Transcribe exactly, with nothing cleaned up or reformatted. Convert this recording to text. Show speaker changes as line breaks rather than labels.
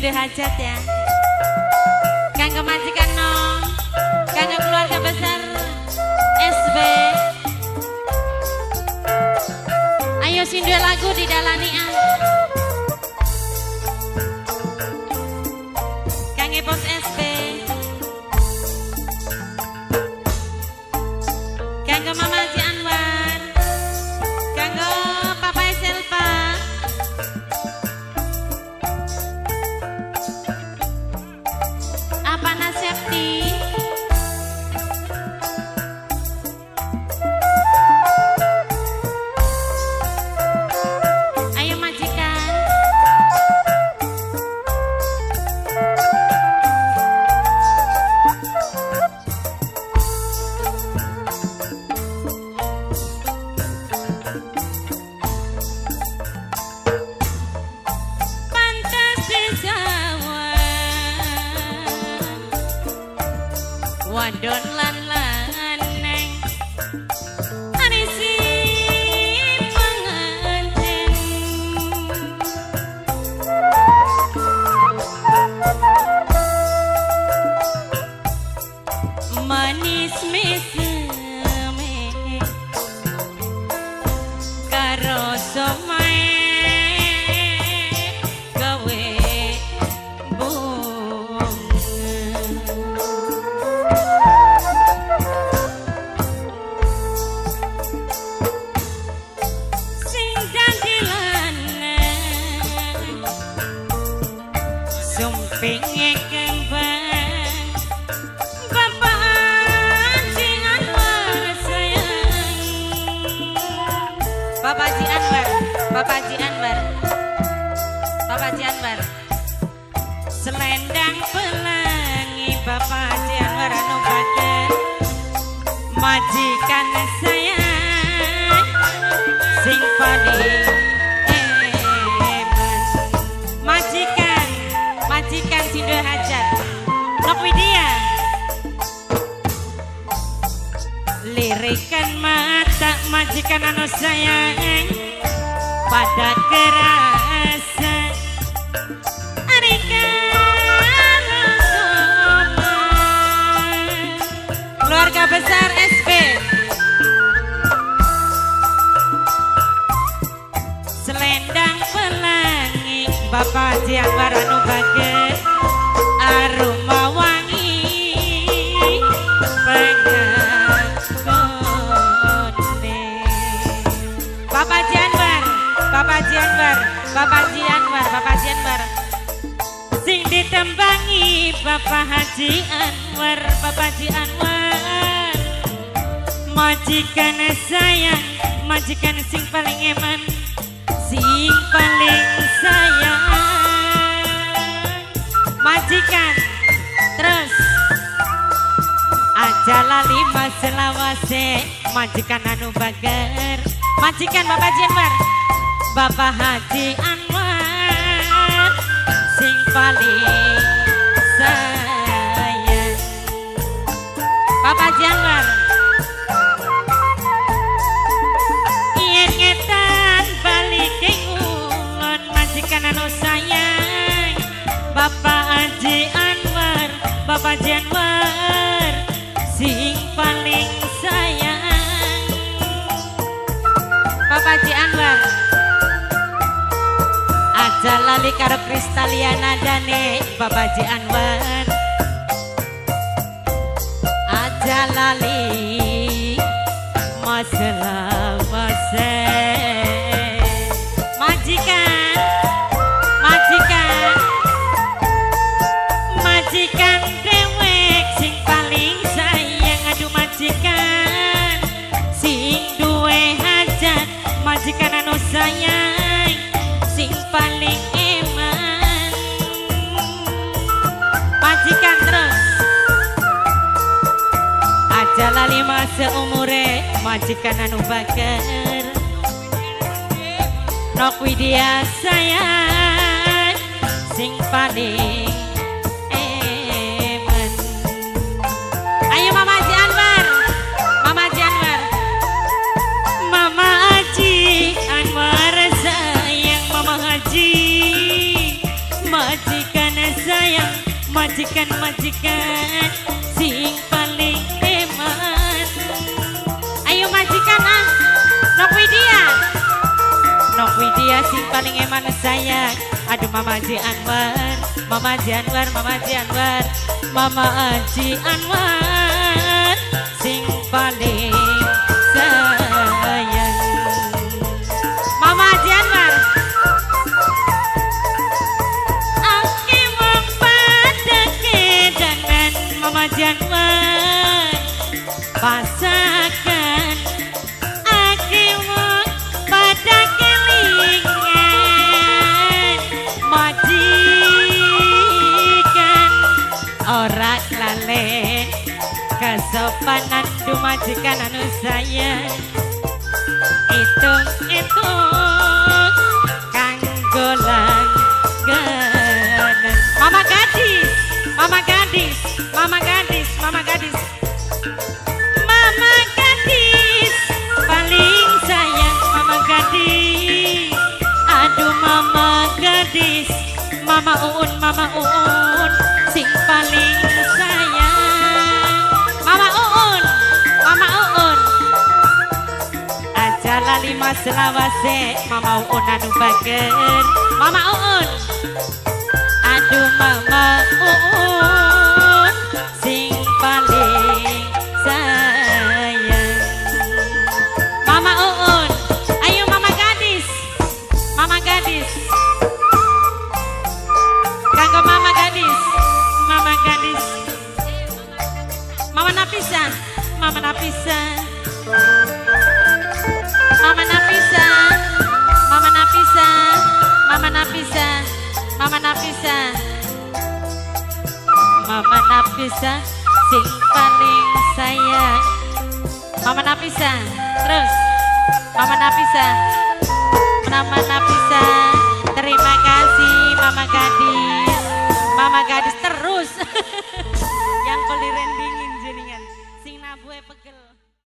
Sido hajat ya. Kanggo majikan nom, kanggo keluarga besar S B. Ayo sindu lagu di dalani ah. Kangge pos S B. Kanggo Mama Haji Anwar. Kanggo Papa Selva. Apa Nasepti? Ayo majikan. Pantas disawan wadon lan laneng anisi pengantin manis meseme karo somae gawe bunga sing dadi lanang sumpinge kembang Bapak Haji Anwar sayang. Bapak Haji Anwar, Bapak Haji Anwar, Bapak Haji Anwar. Selendang pelangi Bapak Haji Anwar anu bager majikan sayang sing paling eman. Majikan, majikan Sido hajat. Nok Widya. Lirikan mata majikan anu sayang pada kerasa keluarga besar S B. Selendang pelangi Bapak Haji Anwar anu bager aroma wangi pengagone. Bapak Haji Anwar, Bapak Haji Anwar, Bapak Haji Anwar, Bapak Haji Anwar. Sing ditembangi Bapak Haji Anwar, Bapak Haji Anwar. Majikan sayang, majikan sing paling eman, sing paling sayang. Majikan terus aja lali mas selawase majikan anu bager. Majikan Bapak Haji Anwar, Bapak Haji Anwar sing paling sayang. Bapak Haji Anwar yen ngetan balik ulun majikan anu sayang Bapak Haji Anwar, Bapak Haji Anwar sing paling sayang. Bapak Haji Anwar aja lali karo Kristaliana dane Bapak Haji Anwar aja lali masalah mase majikan majikan majikan dewek sing paling sayang. Aduh majikan sing duwe hajat majikan anu sayang sing paling eman. Majikan terus aja lali masa umure majikan anu bager Nok Widya sayang sing paling eman. Ayo Mama Haji Anwar, Mama Haji Anwar, Mama Haji Anwar sayang Mama Haji majikan majikan-majikan sing paling hemat. Ayo majikan ah, Nok Widya, Nok Widya sing paling hemat sayang. Aduh Mama Haji Anwar, Mama Haji Anwar, Mama Haji Anwar, Mama Haji Anwar sing paling sayang. Mama Haji Anwar, oke wong pada kedangan. Mama Haji Anwar pasakan oke wong pada kelingan. Majikan ora lalen kesopanan du majikan anu sayang. Hitung-hitung kanggo langganan. Mama gadis, Mama gadis, Mama gadis, Mama gadis, Mama gadis paling sayang. Mama gadis, aduh Mama gadis, Mama Uun, Mama Uun sing paling sayang. Mama Uun, Mama Uun aja lali mas selawase. Mama Uun anu bager, Mama Uun, aduh Mama Uun sing paling sayang. Mama Uun, ayo Mama gadis, Mama gadis, kanggo Mama gadis, Mama gadis, Mama Napisa, Mama Napisa, Mama Napisa, Mama Napisa, Mama Napisa, Mama Napisa, Mama Napisa sing paling sayang. Mama Napisa, terus Mama Napisa, Mama Napisa.